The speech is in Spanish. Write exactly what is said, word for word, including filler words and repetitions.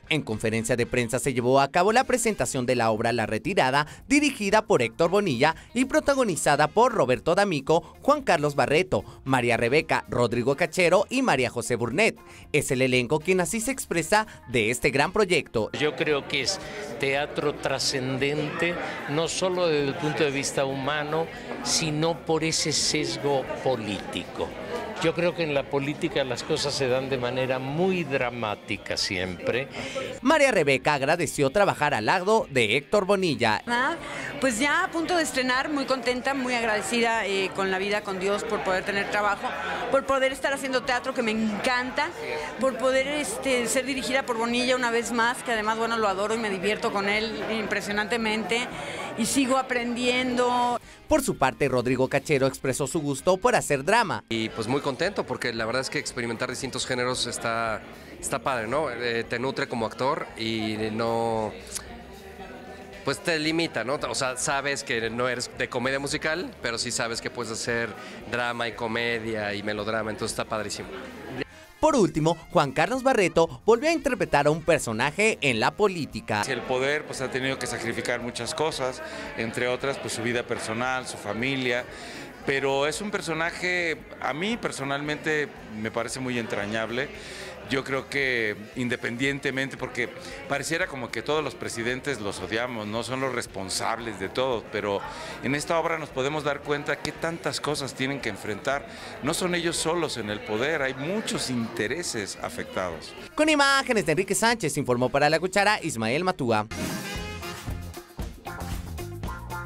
En conferencia de prensa se llevó a cabo la presentación de la obra La Retirada, dirigida por Héctor Bonilla y protagonizada por Roberto D'Amico, Juan Carlos Barreto, María Rebeca, Rodrigo Cachero y María José Burnett. Es el elenco quien así se expresa de este gran proyecto. Yo creo que es teatro trascendente, no solo desde el punto de vista humano, sino por ese sesgo político. Yo creo que en la política las cosas se dan de manera muy dramática siempre. María Rebeca agradeció trabajar al lado de Héctor Bonilla. Ah, pues ya a punto de estrenar, muy contenta, muy agradecida eh, con la vida, con Dios, por poder tener trabajo, por poder estar haciendo teatro que me encanta, por poder este, ser dirigida por Bonilla una vez más, que además, bueno, lo adoro y me divierto con él impresionantemente y sigo aprendiendo. Por su parte, Rodrigo Cachero expresó su gusto por hacer drama. Y pues muy contento porque la verdad es que experimentar distintos géneros está, está padre, ¿no? Eh, te nutre como actor y no... pues te limita, ¿no? O sea, sabes que no eres de comedia musical, pero sí sabes que puedes hacer drama y comedia y melodrama, entonces está padrísimo. Por último, Juan Carlos Barreto volvió a interpretar a un personaje en la política. El poder pues ha tenido que sacrificar muchas cosas, entre otras pues su vida personal, su familia, pero es un personaje, a mí personalmente me parece muy entrañable. Yo creo que independientemente, porque pareciera como que todos los presidentes los odiamos, no son los responsables de todo, pero en esta obra nos podemos dar cuenta que tantas cosas tienen que enfrentar. No son ellos solos en el poder, hay muchos intereses afectados. Con imágenes de Enrique Sánchez, informó para La Cuchara Ismael Matúa.